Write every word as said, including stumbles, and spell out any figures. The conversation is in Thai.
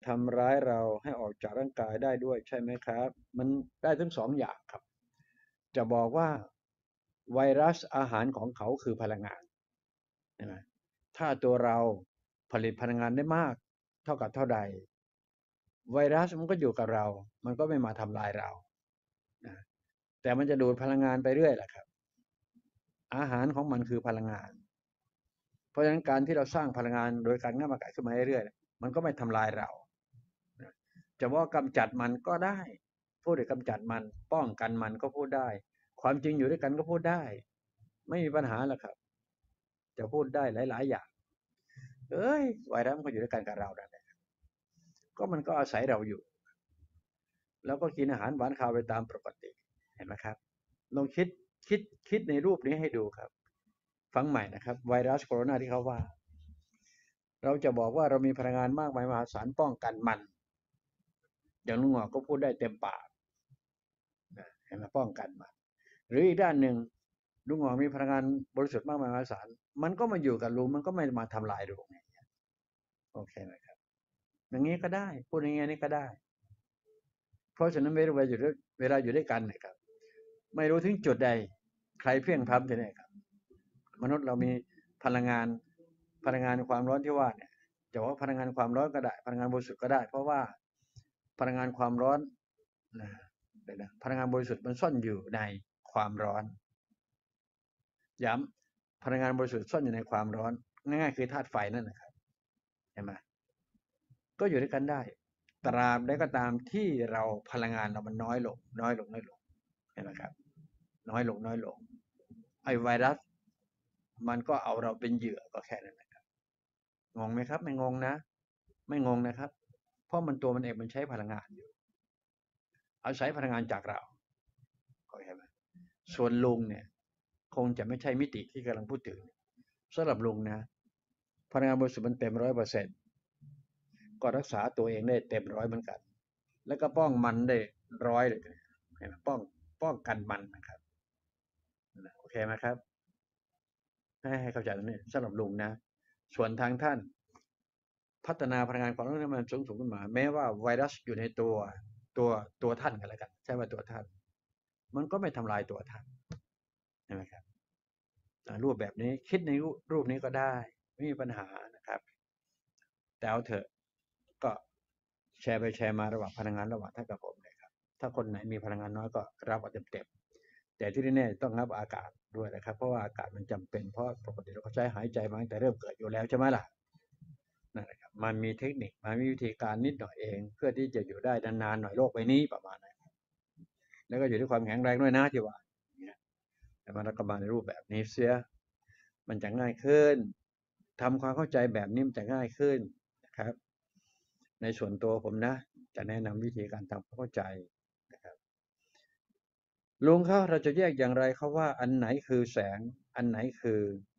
ทำร้ายเราให้ออกจากร่างกายได้ด้วยใช่ไหมครับ มันได้ทั้งสองอย่างครับ จะบอกว่าไวรัสอาหารของเขาคือพลังงานนะถ้าตัวเราผลิตพลังงานได้มากเท่ากับเท่าใดไวรัสมันก็อยู่กับเรา มันก็ไม่มาทำลายเรานะแต่มันจะดูดพลังงานไปเรื่อยแหละครับ อาหารของมันคือพลังงาน เพราะฉะนั้นการที่เราสร้างพลังงานโดยการง่ามอากาศขึ้นมาเรื่อยๆมันก็ไม่ทำลายเราจะว่ากำจัดมันก็ได้ พูดถึงกำจัดมันป้องกันมันก็พูดได้ ความจริงอยู่ด้วยกันก็พูดได้ ไม่มีปัญหาหรอกครับ จะพูดได้หลายๆอย่างเอ้ยไวรัสมันก็อยู่ด้วยกันกับเรานั่นแหละก็มันก็อาศัยเราอยู่ แล้วก็กินอาหารหวานข้าวไปตามปกติเห็นไหมครับลองคิดคิดคิดในรูปนี้ให้ดูครับฟังใหม่นะครับไวรัสโคโรนาที่เขาว่า เราจะบอกว่าเรามีพลังงานมากมายมหาศาลป้องกันมันอย่างลุงหงอกก็พูดได้เต็มปากเห็นไหมป้องกันมันหรืออีกด้านหนึ่งลุงหงอกมีพลังงานบริสุทธิ์มากมายมหาศาลมันก็มาอยู่กับลุงมันก็ไม่มาทำลายลุงโอเคไหมครับอย่างนี้ก็ได้พูดอย่างนี้นี่ก็ได้เพราะฉะนั้นเวลาอยู่ด้วยเวลาอยู่ด้วยกันนะครับไม่รู้ถึงจุดใดใครเพียงพร้ำที่ไหนครับมนุษย์เรามีพลังงานพลังงานความร้อนที่ว่าเนี่ยจะว่าพลังงานความร้อนก็ได้พลังงานบริสุทธิ์ก็ได้เพราะว่าพลังงานความร้อนนะพลังงานบริสุทธิ์มันซ่อนอยู่ในความร้อนย้ำพลังงานบริสุทธิ์ซ่อนอยู่ในความร้อนง่ายๆคือธาตุไฟนั่นนะครับเห็นไหมก็อยู่ด้วยกันได้ตราบใดก็ตามที่เราพลังงานเรามันน้อยลงน้อยลงน้อยลงเห็นไหมครับน้อยลงน้อยลงไอ้ไวรัสมันก็เอาเราเป็นเหยื่อก็แค่นั้นนะครับงงไหมครับไม่งงนะไม่งงนะครับเพราะมันตัวมันเองมันใช้พลังงานอยู่อาศัยพลังงานจากเราเข้าใจไหมส่วนลุงเนี่ยคงจะไม่ใช่มิติที่กำลังพูดถึงสำหรับลุงนะพลังงานบริสุทธิ์มันเต็มร้อยเปอร์เซ็นต์ก็รักษาตัวเองได้เต็มร้อยเหมือนกันแล้วก็ป้องมันได้ร้อยเลยเห็นไหมป้องป้องกันมันนะครับโอเคไหมครับให้ให้เข้าใจตรงนี้สำหรับลุงนะส่วนทางท่านพัฒนาพลังงานความร้อนให้มันสูงสูงขึ้นมาแม้ว่าไวรัสอยู่ในตัวตัวตัวท่านกันแล้วกันใช่ไหมตัวท่านมันก็ไม่ทำลายตัวท่านใช่ไหมครับรูปแบบนี้คิดในรูปนี้ก็ได้ไม่มีปัญหานะครับแต่เอาเถอะก็แชร์ไปแชร์มาระหว่างพลังงานระหว่างท่านกับผมเลยครับถ้าคนไหนมีพลังงานน้อยก็รับเอาเต็มๆแต่ที่แน่ๆต้องรับอากาศด้วยนะครับเพราะว่าอากาศมันจำเป็นเพราะปกติเราก็ใช้หายใจมาตั้งแต่เริ่มเกิดอยู่แล้วใช่ไหมล่ะนั่นแหละครับมันมีเทคนิคมันมีวิธีการนิดหน่อยเองเพื่อที่จะอยู่ได้นานๆหน่อยโลกใบนี้ประมาณนั้นแล้วก็อยู่ที่ความแข็งแรงด้วยนะที่ว่าแต่มันก็มาในรูปแบบนี้เสียมันจะง่ายขึ้นทำความเข้าใจแบบนี้มันจะง่ายขึ้นนะครับในส่วนตัวผมนะจะแนะนำวิธีการทำความเข้าใจนะครับลุงเขาเราจะแยกอย่างไรเขาว่าอันไหนคือแสงอันไหนคือ